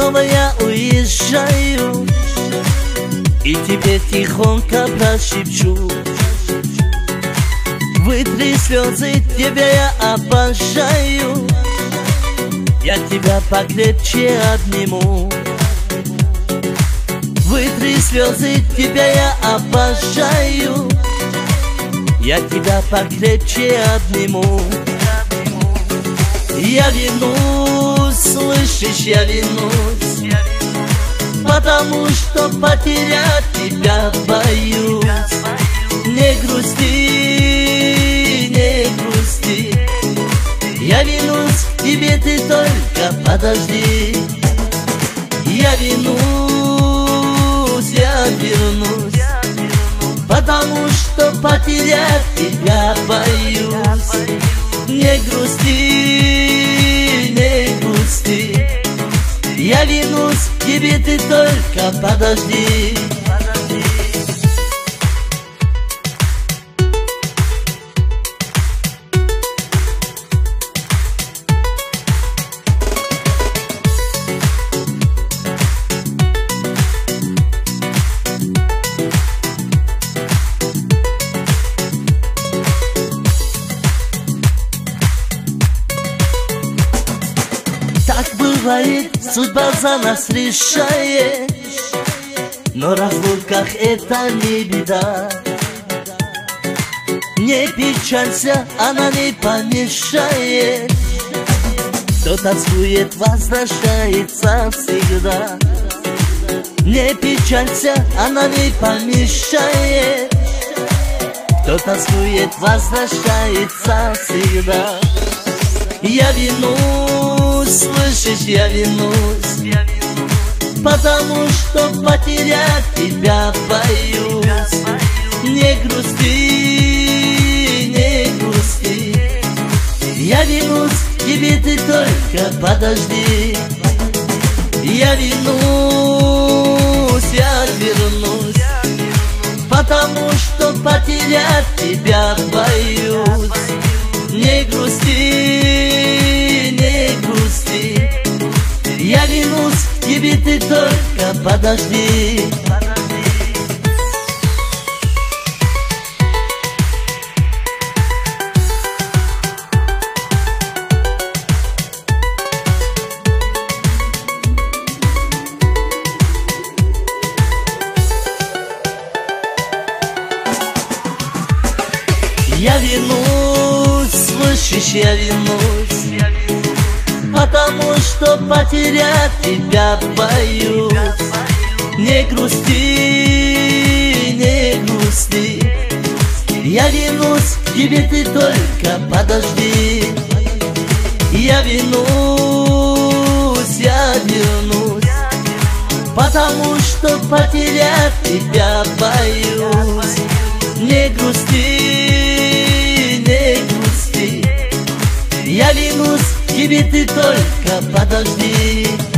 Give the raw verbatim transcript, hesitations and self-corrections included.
снова я уезжаю, и тебе тихонько прошепчу: вытри слезы, тебя я обожаю, я тебя покрепче обниму. Вытри слезы, тебя я обожаю, я тебя покрепче обниму. Я вернусь, слышишь, я вернусь, потому что потерять тебя боюсь. Не грусти, не грусти, я вернусь к тебе, ты только подожди. Я вернусь, я вернусь, потому что потерять тебя боюсь. Не грусти, не грусти, я вернусь к тебе, ты только подожди. Так бывает, судьба за нас решает, но разлуках это не беда. Не печалься, она не помешает, кто тоскует, возвращается всегда. Не печалься, она не помешает, кто тоскует, возвращается всегда. Я вернусь, слышишь, я вернусь, потому что потерять тебя боюсь. Не грусти, не грусти, я вернусь к тебе, ты только подожди. Я вернусь, я вернусь, потому что потерять тебя боюсь. Не грусти, не грусти, я вернусь к тебе, ты только подожди. Я вернусь, слышишь, я вернусь, потому что потерять тебя боюсь. Не грусти, не грусти, я вернусь к тебе, ты только подожди. Я вернусь, я вернусь, потому что потерять тебя боюсь. Не грусти, не грусти, я вернусь к тебе, ты только подожди.